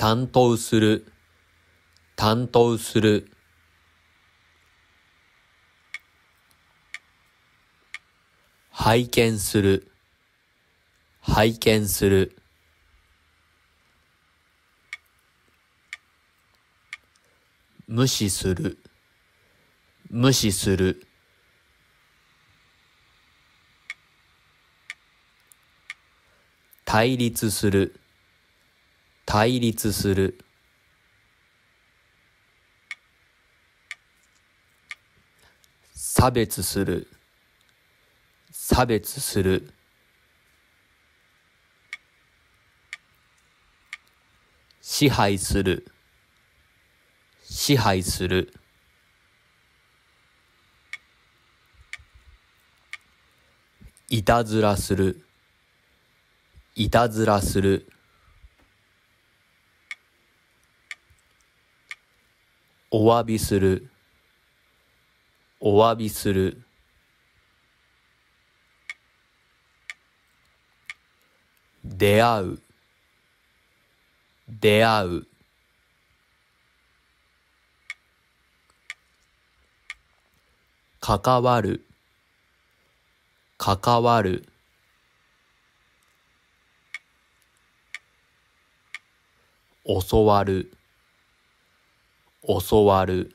担当する、担当する。拝見する、拝見する。無視する、無視する。対立する、対立する。差別する、差別する。支配する、支配する。いたずらする、いたずらする。お詫びする、お詫びする。出会う、出会う。関わる、関わる。教わる、教わる。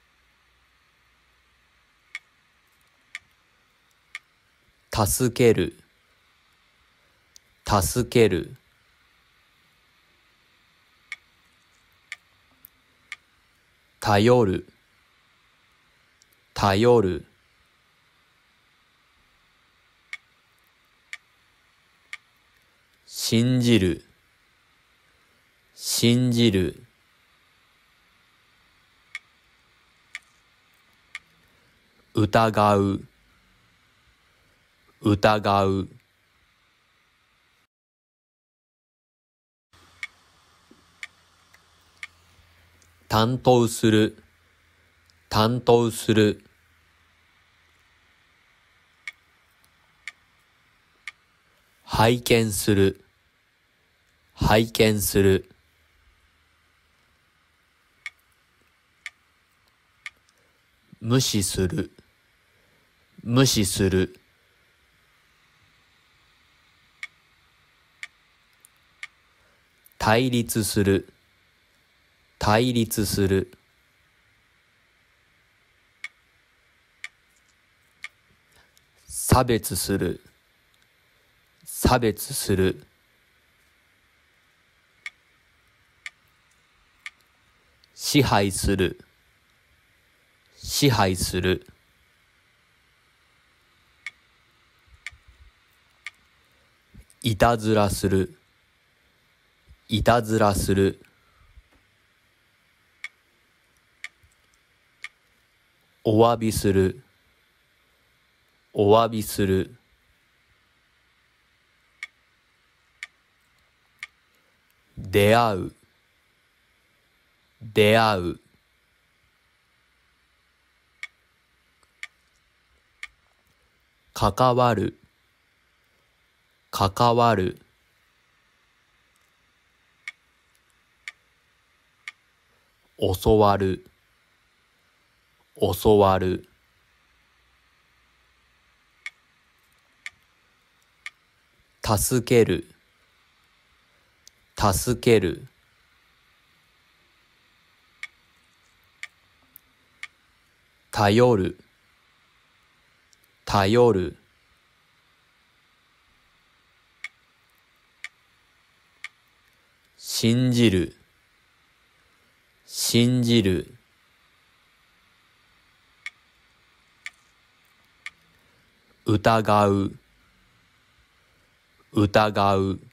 助ける、助ける。頼る、頼る。信じる、信じる。疑う、疑う。担当する、担当する。拝見する、拝見する。無視する、無視する。対立する、対立する。差別する、差別する。支配する、支配する。いたずらする、いたずらする。お詫びする、お詫びする。出会う、出会う。関わる、関わる。教わる、教わる。助ける、助ける。頼る、頼る。信じる、信じる。疑う、疑う。